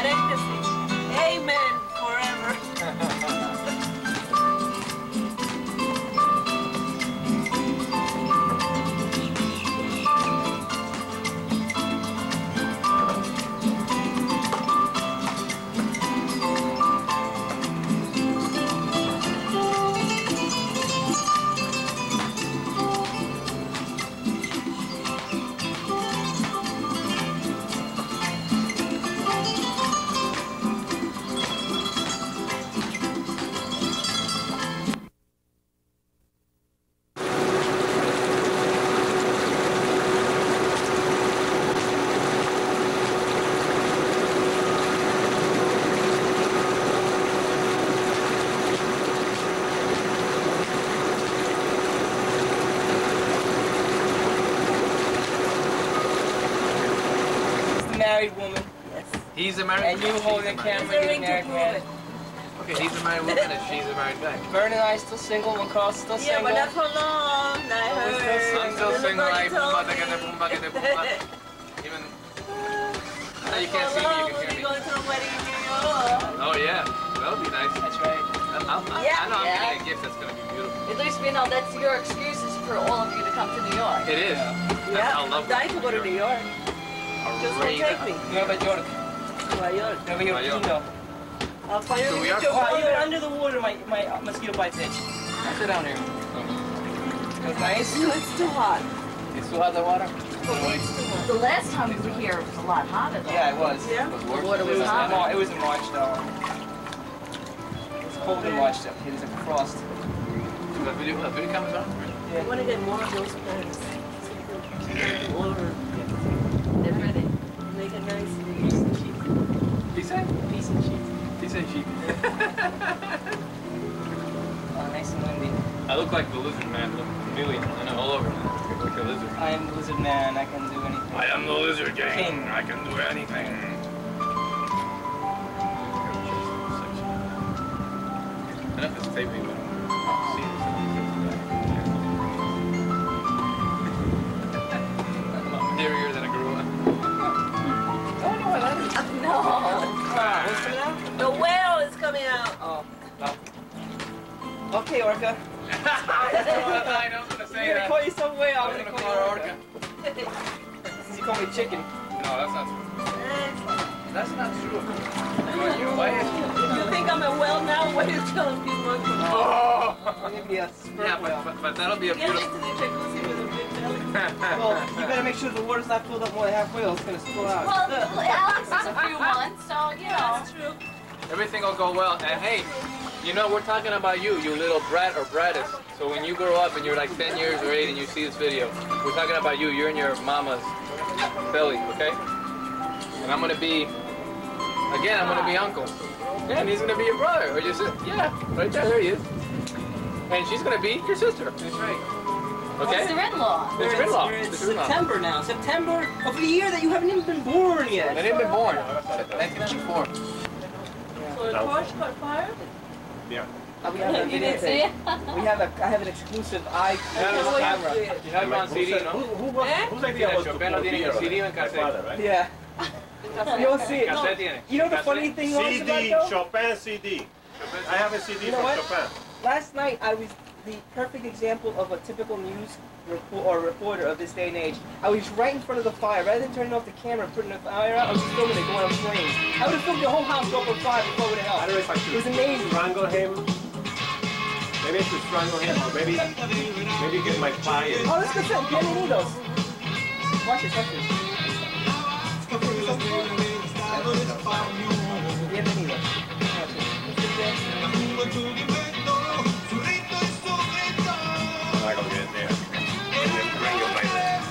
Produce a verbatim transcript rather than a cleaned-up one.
Paréntesis. Amen forever. Married woman. Yes. He's a married And you holding a camera, you're a married man. Okay, he's a married woman and she's a married guy. Bern and I still single, McCall's still Yeah, single. but not for long. I heard. I'm still single, I boomba, que te boomba, que te boomba. Even now you can't see me, you can hear me. Going to the wedding in New York. Oh yeah, that'll be nice. That's right. I, I, I, Yeah, I know yeah. I'm getting a gift that's gonna be beautiful. At least we know that's your excuses for all of you to come to New York. It is. Yeah, I I'm love dying to go to New York. Just won't take me. Nueva York. Nueva York. Nueva York. Nueva York. Kino. I'll find So you we a are- picture Oh, of even you. under the water, my, my uh, mosquito bites itch. Sit down here. It was nice. No, it's too hot. It's too hot, the water? For me, it's too hot. The last time we were here, it was a lot hotter though. Yeah, it was. Yeah? The water It was was, hot. no, it was in March though. It's cold in March though. It was like a frost. The video, the video comes on? I want to get more of those plants. So you can all over. They're ready. Make a nice Piece and sheet. Piece of Piece and sheet. Piece of sheep. Oh, nice and windy. I look like the lizard man, the chameleon, and I'm all over. I look like a lizard. I am the lizard man. I can do anything. I am the lizard king. King. I can do anything. I don't know if it's taping, but I'll see this. I'm hairier than I grew up. Oh, no, I like it. No. Ah, what's coming out? The whale is coming out. Oh, no. Okay, Orca. I know I'm gonna You're say gonna that. call yourself whale. I'm I'm gonna gonna call her Orca. Since you call me chicken. No, that's not true. That's not true. Why if you think I'm a whale now, what are you telling people? Oh! Maybe a sperm Yeah, whale. but, but, but that'll be a Get beautiful... into the jacuzzi with a big belly. Well, you better make sure the water's not filled up more than halfway, or it's gonna spill out. Well, Alex is a few months, so you know. That's true. Everything will go well. And hey, you know, we're talking about you, you little brat or brattis. So when you grow up and you're like ten years or eight and you see this video, we're talking about you. You're in your mama's belly, okay? And I'm gonna be, again, I'm gonna be uncle. Yeah, and he's gonna be your brother or your sister. Yeah, right there, there he is. And she's gonna be your sister. That's right. Okay? Sister-in-law. It's been long. We're in It's been long. September now. September of the year that you haven't even been born yet. I didn't been born. nineteen ninety-four. So the torch caught fire? Yeah. Uh, we have a You video didn't see tape. it? We have a, I have an exclusive eye Yeah, camera. You have it on C D, Who, no? who, was, Eh? whose idea was to Chopin no put tiene beer C D on en it? My cassette. father, right? Yeah. You don't see it. Cassette tiene. You know the Cassette? funny thing was C about D, though? Chopin C D. I have a C D You know from what? Chopin. Last night I was the perfect example of a typical news report or reporter of this day and age. I was right in front of the fire. Rather than turning off the camera and putting the fire out, I was just filming it going up flames. I would have filmed the whole house go up on fire before it would have I don't know if I helped. should It was amazing. strangle him. Maybe I should strangle him, or maybe maybe get my fire. Oh, this is good. Bienvenidos. Watch this, watch this.